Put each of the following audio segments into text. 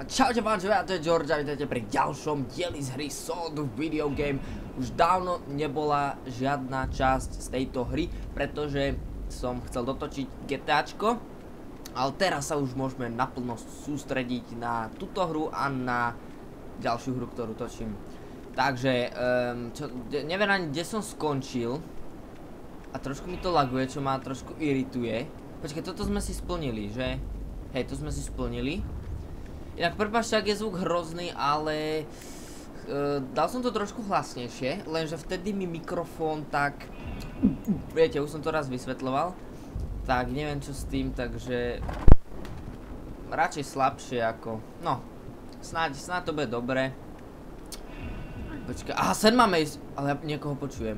Čaute pančovia, to je George a vítajte pri ďalšom dieli z hry Sold Video Game. Už dávno nebola žiadna časť z tejto hry, pretože som chcel dotočiť GTAčko. Ale teraz sa už môžeme naplno sústrediť na túto hru a na ďalšiu hru, ktorú točím. Takže, neviem ani kde som skončil. A trošku mi to laguje, čo ma trošku irituje. Počkej, toto sme si splnili, že? Hej, to sme si splnili. Inak prepáčte, ak je zvuk hrozný, ale dal som to trošku hlasnejšie, lenže vtedy mi mikrofón tak... Viete, už som to raz vysvetľoval. Tak neviem čo s tým, takže... Radšej slabšie ako... No, snáď to bude dobre. Počkaj, aha, sem máme ísť, ale ja niekoho počujem.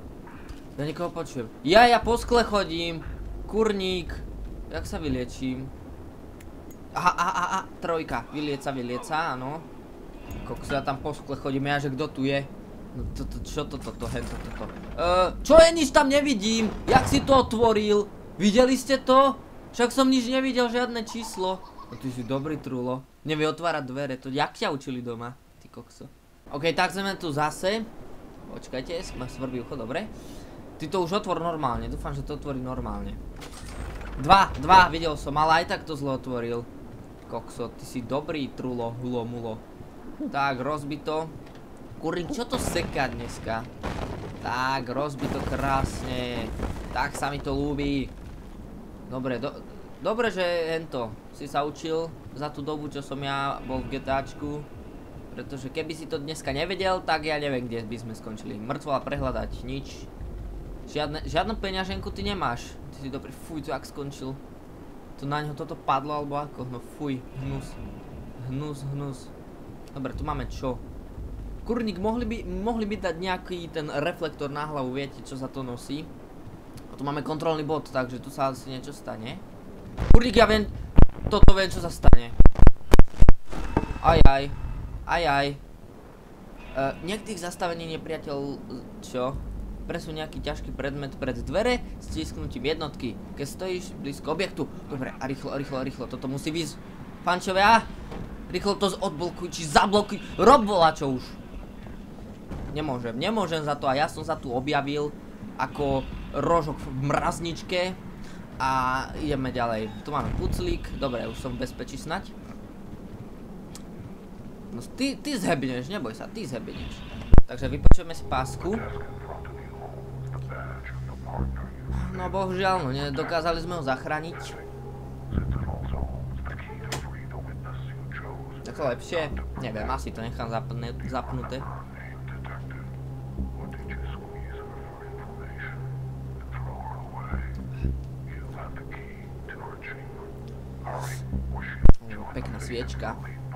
Ja po skle chodím. Kurník. Jak sa vyliečím? Aha, trojka. Vylieca, áno. Kokso, ja tam po skle chodím, ja že kto tu je? No čo toto, hento. Čo je, nič tam nevidím? Jak si to otvoril? Videli ste to? Však som nič nevidel, žiadne číslo. No ty si dobrý trulo. Nevie otvárať dvere, to jak ťa učili doma? Ty kokso. Ok, tak sme tu zase. Počkajte, ma svrbí ucho, dobre. Ty to už otvor normálne, dúfam, že to otvorí normálne. Dva, videl som, ale aj tak to zle otvoril. Kokso, ty si dobrý trulo, hulo, mulo. Tak, rozbito. Kurník, čo to seká dneska? Tak, rozbito krásne. Tak sa mi to ľúbi. Dobre, že hento si sa učil za tú dobu, čo som ja bol v GTAčku. Pretože keby si to dneska nevedel, tak ja neviem, kde by sme skončili. Mŕtvola prehľadať, nič. Žiadnu peňaženku ty nemáš. Ty si dobrý, fuj, to jak skončil. To na ňo toto padlo, alebo ako? No fuj, hnus. Dobre, tu máme čo? Kurník, mohli by dať nejaký ten reflektor na hlavu, viete, čo sa to nosí? A tu máme kontrolný bod, takže tu sa asi niečo stane. Kurník, ja viem, toto viem, čo sa stane. Aj. Niektorých zastavení nepriateľ, čo? Presun nejaký ťažký predmet pred dvere s stisknutím jednotky, keď stojíš blízko objektu. Dobre, a rýchlo, toto musí výsť. Pančovia, rýchlo to odblokuj, či zablokuj, rob volačo už. Nemôžem za to a ja som sa tu objavil ako rožok v mrazničke. A ideme ďalej. Tu máme puclík, dobre, už som v bezpečí snať. No ty zhebneš, neboj sa, ty zhebneš. Takže vypočujeme si pásku. No bohužiaľ, no nedokázali sme ho zachrániť. Je to lepšie? Neviem, asi to nechám zapnuté. Pekná sviečka.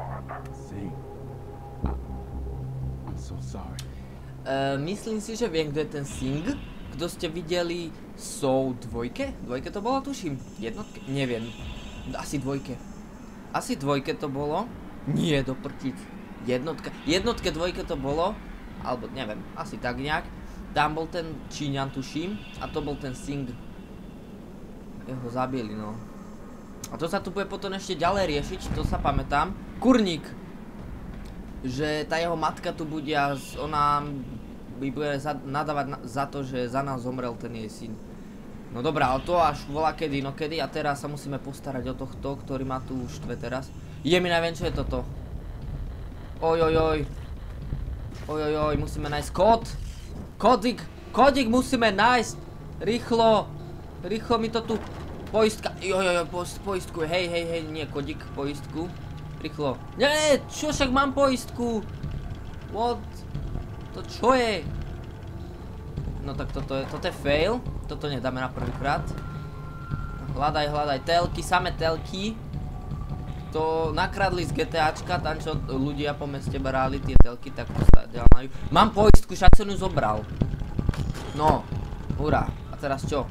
Myslím si, že viem, kto je ten Sing. Kto ste videli Soul 2? Dvojke to bolo, tuším. Jednotke? Neviem. Asi dvojke. Asi dvojke to bolo. Nie, do prčic. Jednotke, dvojke to bolo. Alebo neviem, asi tak nejak. Tam bol ten Číňan, tuším. A to bol ten Sing. Jeho zabili, no. A to sa tu bude potom ešte ďalej riešiť, to sa pamätám. Kurník. Že tá jeho matka tu bude a ona by bude nadávať za to, že za nás zomrel ten jej syn. No dobrá, ale to až volá kedy, no kedy. A teraz sa musíme postarať o tohto, ktorý ma tu štve teraz. Mi neviem, čo je toto. Ojojoj, musíme nájsť kód. Kódik musíme nájsť. Rýchlo mi to tu... Poistka, poistku, hej, nie kodík, poistku. Rýchlo. Nie, čo však mám poistku? What? To čo je? No tak toto je fail. Toto nedáme na prvýkrát. Hľadaj, telky, samé telky. To nakradli z GTAčka, tam čo ľudia po meste brali tie telky, tak to sa ďalej. Mám poistku, však som ju zobral. No, hurá. A teraz čo?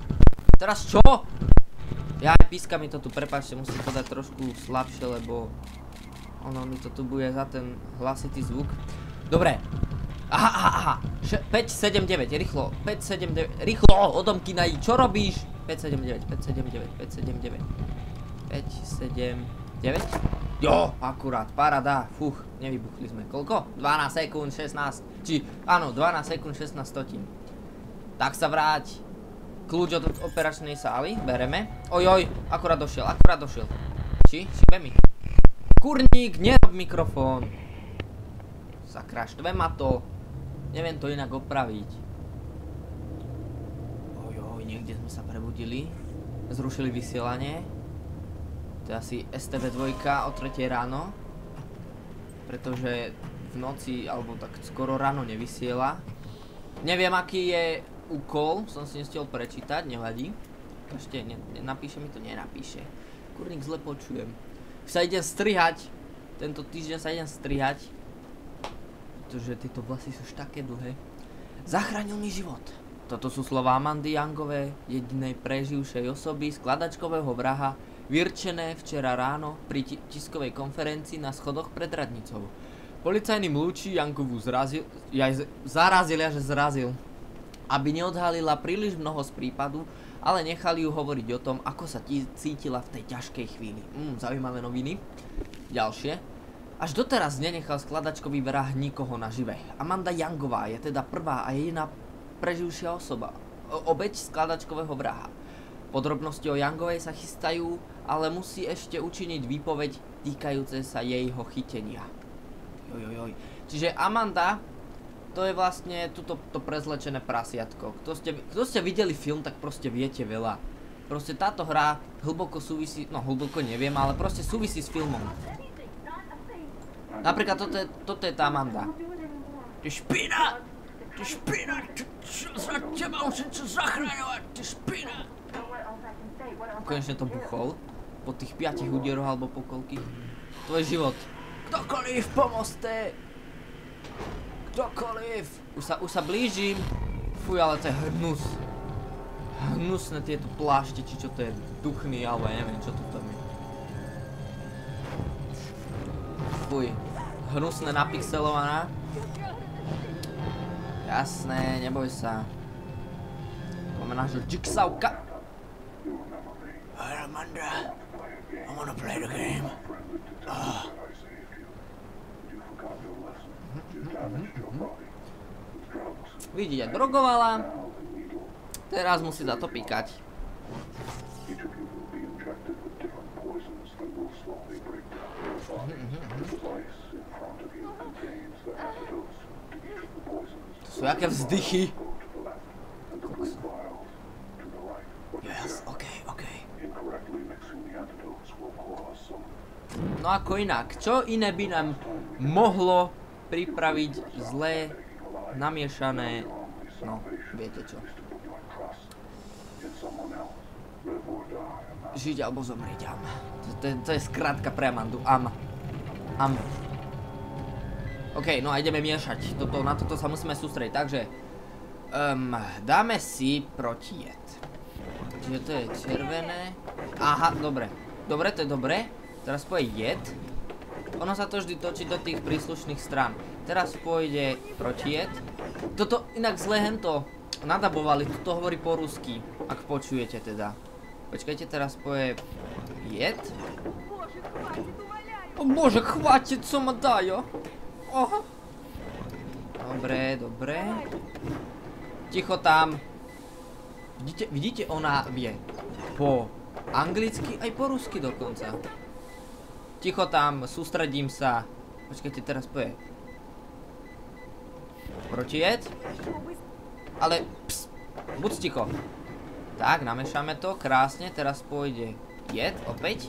Ja aj píska mi to tu, prepáčte, musím to dať trošku slabšie, lebo ono mi to tu bude za ten hlasitý zvuk. Dobre. Aha. 5, 7, 9, rýchlo. 5, 7, 9, rýchlo, odomkynaj, čo robíš? 5, 7, 9. 5, 7, 9. Jo, akurát, paráda. Fuch, nevybuchli sme. Koľko? 12 sekúnd, 16. Či, áno, 12 sekúnd, 16 stotín. Tak sa vráť. Kľúč od operačnej sály, bereme. Ojoj, akurát došiel. Či? Šibe mi. Kurník, nerob mikrofón. Sakra, štve ma to. Neviem to inak opraviť. Ojoj, niekde sme sa prebudili. Zrušili vysielanie. To je asi STV2 o 3 ráno. Pretože v noci, alebo tak skoro ráno nevysiela. Neviem, aký je úkol, som si nestiel prečítať, nevadí. Ešte napíše mi to, nenapíše. Kurník, zle počujem. Sa idem strihať. Tento týždeň sa idem strihať. Pretože tieto vlasy sú už také dlhé. Zachránil mi život. Toto sú slova Amandy Youngovej, jedinej preživšej osoby, skladačkového vraha, vyrčené včera ráno pri tiskovej konferencii na schodoch pred radnicou. Policajný mlúči Youngovú zrazil, aby neodhalila príliš mnoho z prípadu, ale nechali ju hovoriť o tom, ako sa cítila v tej ťažkej chvíli. Zaujímavé noviny. Ďalšie. Až doteraz nenechal skladačkový vrah nikoho nažive. Amanda Youngová je teda prvá a jediná preživšia osoba, obeť skladačkového vraha. Podrobnosti o Youngovej sa chystajú, ale musí ešte učiniť výpoveď týkajúce sa jejho chytenia. Jojojoj. Čiže Amanda, to je vlastne to prezlečené prasiatko. Kto ste videli film, tak proste viete veľa. Proste táto hra hlboko súvisí, no hlboko neviem, ale proste súvisí s filmom. Napríklad toto je tá Amanda. Ty špina! Čo za teba musím čo zachraňovať, ty špina! Konečne to buchol. Po tých 5 úderoch alebo po koľkých. Tvoj život. Ktokoliv, pomozte! Ktokoliv! Už sa blížim. Fuj, ale to je hnus. Hnusné tieto plášte, či čo to je, duchný, alebo ja neviem, čo to tam je. Fuj. Hnusné napixelovaná. Jasné, neboj sa. Máme nášho Jigsawka. Hey Amanda, I wanna play the game. Vidíte, drogovala. Teraz musí za to píkať. To sú jaké vzdychy. Yes, ok. No ako inak, čo iné by nám mohlo pripraviť zlé, namiešané, no, viete čo. Žiť alebo zomrieť, To je skrátka pre Amandu, Am. OK, no a ideme miešať, na toto sa musíme sústrediť, takže dáme si protijed. Čiže to je červené. Aha, dobre, to je dobre. Teraz pôjde jed. Ono sa to vždy točí do tých príslušných strán. Teraz pôjde protijed. Toto inak zle hento nadabovali, toto hovorí po rusky, ak počujete teda. Počkajte, teraz pôjde jed. O bože, chvátit, co ma dajo. Oha. Dobre. Ticho tam. Vidíte, ona vie po anglicky aj po rusky dokonca. Ticho tam, sústredím sa. Počkajte, teraz pôjde protijed. Ale ps, buď ticho. Tak, namiešame to, krásne, teraz pôjde jed, opäť.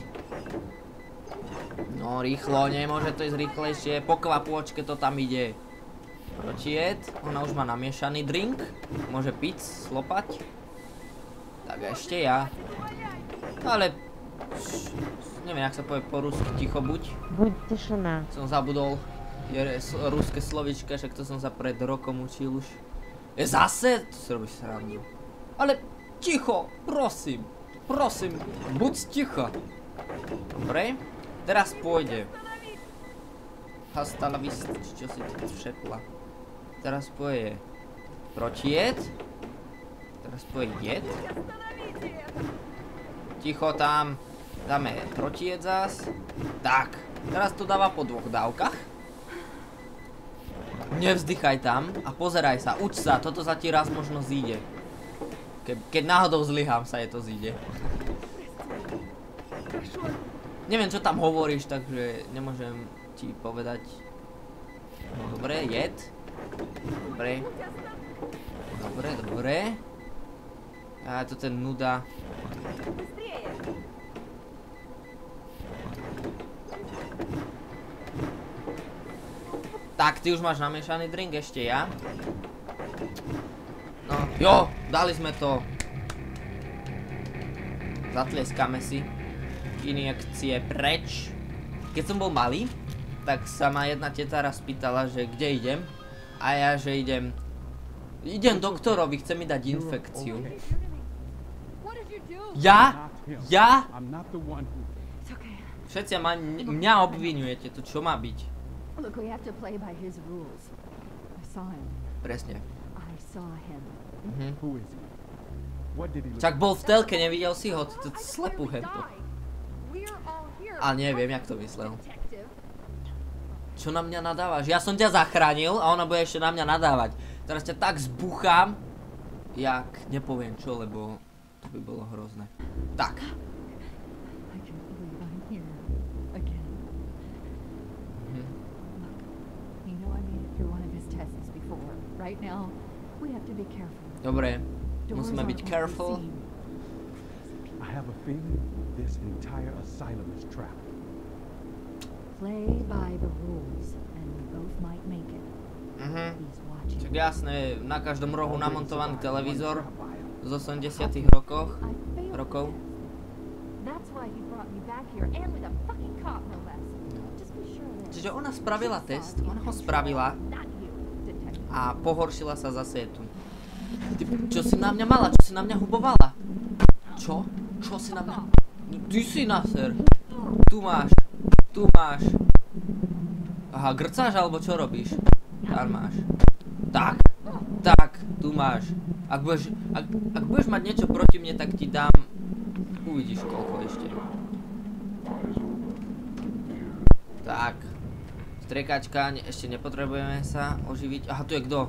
No, rýchlo, nemôže to ísť rýchlejšie, po kvapôčke to tam ide. Protijed, ona už má namiešaný drink, môže piť, slopať. Tak ešte ja. Ale, neviem, jak sa povie po rusky, ticho buď. Buď tišina. Som zabudol, je ruské slovička, však to som sa pred rokom učil už. Je zase? To si robíš srandu. Ale ticho, prosím, buď ticho. Dobre, teraz pôjde. Hasta la vista, čo si tu všepla. Teraz pôjde protijed. Teraz pôjde jed. Ticho tam. Dáme protijed zás. Tak, Teraz to dáva po 2 dávkach. Nevzdychaj tam a pozeraj sa, uč sa, toto sa ti raz možno zíde. Keď náhodou zlyhám sa, je to zíde. Neviem, čo tam hovoríš, takže nemôžem ti povedať. No dobre, jed. Dobre. Dobre, dobre. A to ten nuda. Tak, ty už máš namiešaný drink, ešte ja. No, jo, dali sme to. Zatlieskáme si. Injekcie preč. Keď som bol malý, tak sa ma jedna teta raz spýtala, že kde idem. A ja, že idem doktorovi, chce mi dať infekciu. Ja? Všetci mňa obvinujete, to čo má byť? Look, we have to play by his rules. I saw him. Presne. I saw him. Who is he? What did he look Čak bol v telke, nevidel si ho, slepú hento. Ale neviem, jak to myslel. Čo na mňa nadávaš? Ja som ťa zachránil a ona bude ešte na mňa nadávať. Teraz ťa tak zbuchám, jak nepoviem čo, lebo to by bolo hrozné. Tak. I can't believe I'm here again. Look, you know I made it through one of his tests before. Right now, we have to be careful. Dobre, Doors musíme byť aren't what we careful. seem. I have a feeling this entire asylum is trapped. Play by the rules, and we both might make it. He's watching. Čak jasné, na každom rohu namontovaný televízor z 80 rokov. That's why he brought me back here, and with a fucking cop, no less. Just be sure that Čiže ona spravila test, ona ho spravila not you, detective. a pohoršila sa zase tu. Ty, čo si na mňa mala? Čo si na mňa hubovala? Čo? Čo si na mňa? Ty si naser. Tu máš. Tu máš. Aha, grcáš alebo čo robíš? Tam máš. Tak. Tak, tu máš. Ak budeš mať niečo proti mne, tak ti dám. Uvidíš koľko ešte. Tak. Striekačka, ešte nepotrebujeme sa oživiť. Aha, tu je kto?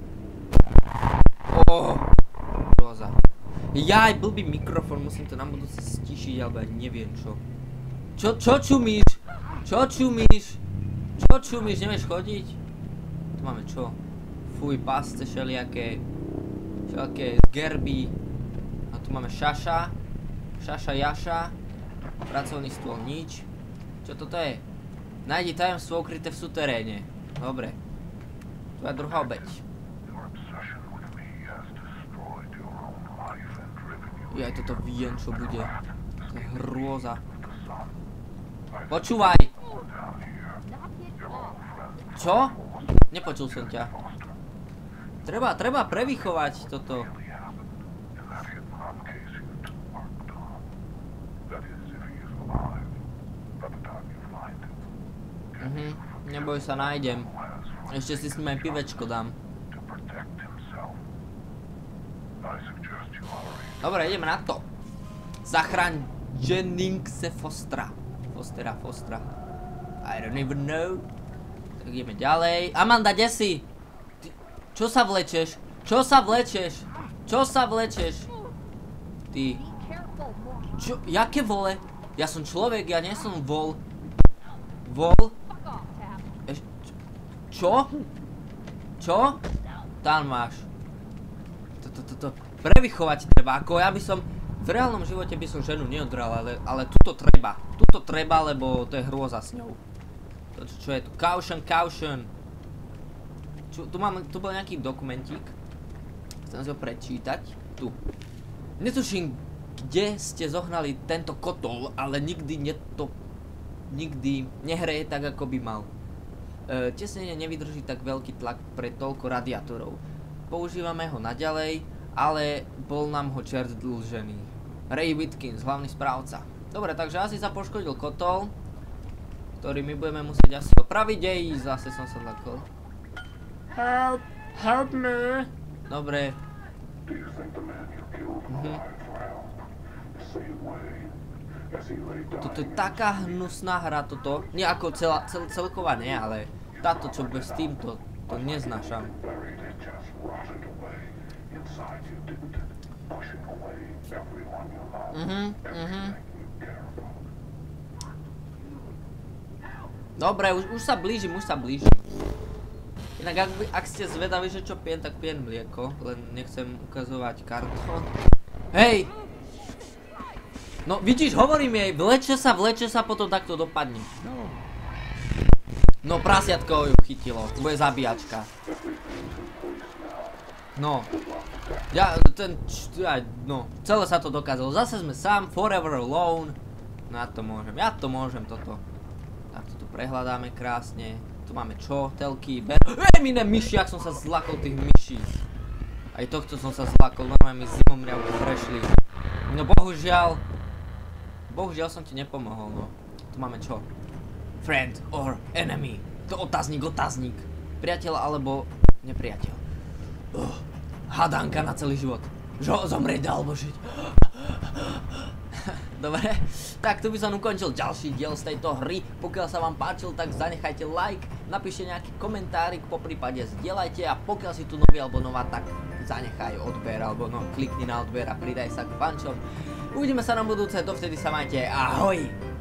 Roza. Jaj, blbý mikrofón, musím to na budúce stišiť, alebo ja neviem čo. Čo čumíš? Čo čumíš? Čo čumíš? Nevieš chodiť? Tu máme čo? Fuj, pasce všelijaké gerby. A tu máme šaša. Šaša, jaša. Pracovný stôl, nič. Čo toto je? Nájdi tajomstvo ukryté v suteréne. Dobre. Tvoja druhá obeť. Ja toto viem, čo bude. To je hrôza. Počúvaj! Čo? Nepočul som ťa. Treba prevychovať toto. Neboj sa, nájdem. Ešte si s ním aj pivečko dám. Dobre, ideme na to. Zachraň Jenningse Fostera. Fostera. I don't even know. Tak ideme ďalej. Amanda, kde si? Čo sa vlečeš? Čo sa vlečeš? Ty. Čo? Jaké vole? Ja som človek, ja nie som vol. Vol? Čo? Tam máš. Prevychovať treba, ako ja by som, v reálnom živote by som ženu neodral, ale tuto treba, lebo to je hrôza s ňou. Čo je tu? Caution. Tu bol nejaký dokumentík, chcem si ho prečítať, tu. Netuším, kde ste zohnali tento kotol, ale nikdy nehreje tak, ako by mal. Tesnenie nevydrží tak veľký tlak pre toľko radiátorov. Používame ho naďalej, ale bol nám ho čert dlžený. Ray Whitkins, hlavný správca. Dobre, takže asi sa poškodil kotol, ktorý my budeme musieť asi opraviť. Zase som sa zlakol. Help me. Dobre. Toto je taká hnusná hra, toto. Nie ako celková, nie, ale táto, čo bez týmto, to neznášam. Dobre, už sa blížim, Inak ak ste zvedaví, že čo pijem, tak pijem mlieko, len nechcem ukazovať kartón. Hej! No vidíš, hovorím jej, vleče sa, potom takto dopadne. No prasiatko ju chytilo, bude zabíjačka. No. No, celé sa to dokázalo, zase sme sám, forever alone. No ja to môžem toto. Takto tu prehľadáme krásne. Tu máme čo? Telky, mine myši, ak som sa zlakol tých myší. Aj tohto som sa zlakol, normálne mi zimomriavky prešli. No bohužiaľ som ti nepomohol, no. Tu máme čo? Friend or enemy. To otáznik. Priateľ alebo nepriateľ. Hadanka na celý život. Zomrieť alebo žiť. Dobre, tak tu by som ukončil ďalší diel z tejto hry. Pokiaľ sa vám páčil, tak zanechajte like, napíšte nejaký komentárik, poprípade zdieľajte a pokiaľ si tu nový alebo nová, tak zanechaj odber alebo no, klikni na odber a pridaj sa k fančom. Uvidíme sa na budúce, dovtedy sa majte, ahoj!